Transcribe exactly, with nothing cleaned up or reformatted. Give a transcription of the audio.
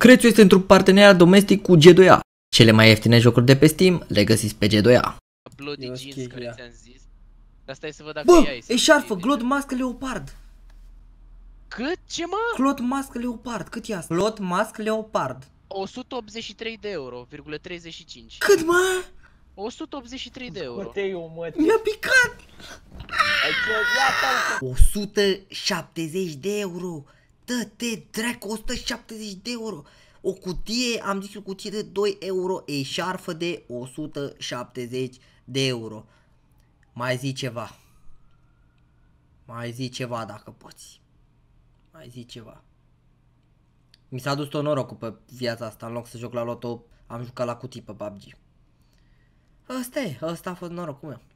Crețu este într-un parteneriat domestic cu G doi A. Cele mai ieftine jocuri de pe Steam le găsiți pe G doi A. Bloody jeans care ți-am zis. Asta e să văd dacă Bă, ai. eșarfă, Glot Mask Leopard. Cât? Ce mă? Glot Mask Leopard, cât e asta? Glot Mask Leopard. o sută optzeci și trei de euro, virgulă treizeci și cinci. Cât, mă? o sută optzeci și trei de euro. Mi-a picat. o sută șaptezeci de euro. Dă-te dracu, o sută șaptezeci de euro. O cutie, am zis o cutie de doi euro, eșarfă de o sută șaptezeci de euro. Mai zi ceva. Mai zi ceva dacă poți. Mai zi ceva. Mi s-a dus tot norocul pe viața asta. În loc să joc la loto, am jucat la cutii pe P U B G. Asta e, asta a fost norocul meu.